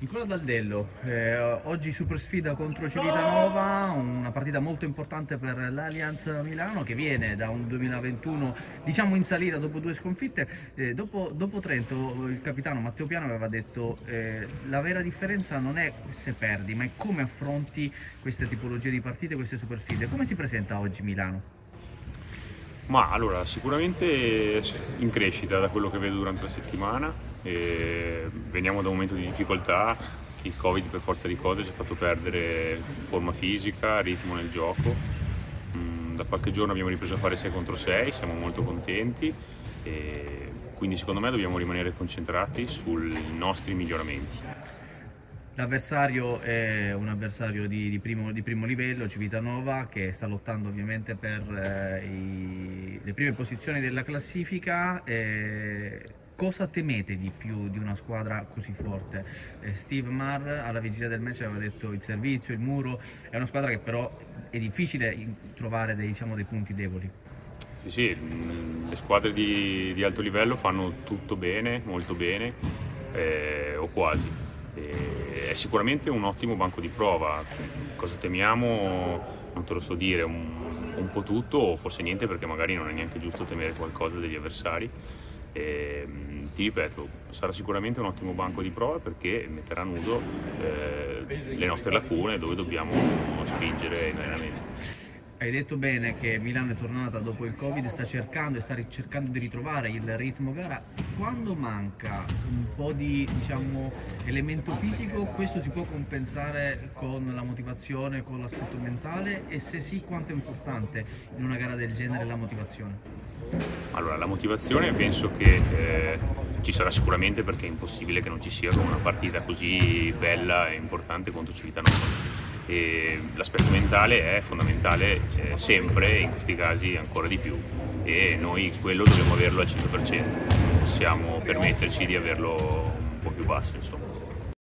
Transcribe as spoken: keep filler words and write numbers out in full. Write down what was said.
Nicola Daldello, eh, oggi super sfida contro Civitanova, una partita molto importante per l'Allianz Milano che viene da un duemilaventuno diciamo in salita dopo due sconfitte. Eh, dopo, dopo Trento il capitano Matteo Piano aveva detto eh, la vera differenza non è se perdi ma è come affronti queste tipologie di partite, queste super sfide. Come si presenta oggi Milano? Ma allora, sicuramente in crescita da quello che vedo durante la settimana, e veniamo da un momento di difficoltà, il Covid per forza di cose ci ha fatto perdere forma fisica, ritmo nel gioco. Da qualche giorno abbiamo ripreso a fare sei contro sei, siamo molto contenti e quindi secondo me dobbiamo rimanere concentrati sui nostri miglioramenti. L'avversario è un avversario di, di, primo, di primo livello, Civitanova, che sta lottando ovviamente per eh, i, le prime posizioni della classifica. Eh, cosa temete di più di una squadra così forte? Eh, Steve Marr alla vigilia del match aveva detto il servizio, il muro, è una squadra che però è difficile trovare dei, diciamo, dei punti deboli. Sì, sì, le squadre di, di alto livello fanno tutto bene, molto bene, eh, o quasi. È sicuramente un ottimo banco di prova. Cosa temiamo non te lo so dire, un, un po' tutto o forse niente, perché magari non è neanche giusto temere qualcosa degli avversari. E, ti ripeto, sarà sicuramente un ottimo banco di prova perché metterà a nudo eh, le nostre lacune dove dobbiamo spingere in allenamento. Hai detto bene che Milano è tornata dopo il Covid, sta cercando e sta cercando di ritrovare il ritmo gara. Quando manca un po' di diciamo, elemento fisico, questo si può compensare con la motivazione, con l'aspetto mentale, e se sì, quanto è importante in una gara del genere la motivazione? Allora, la motivazione penso che eh, ci sarà sicuramente, perché è impossibile che non ci sia con una partita così bella e importante contro Civitanova. L'aspetto mentale è fondamentale eh, sempre, in questi casi ancora di più, e noi quello dobbiamo averlo al cento per cento, non possiamo permetterci di averlo un po' più basso, insomma.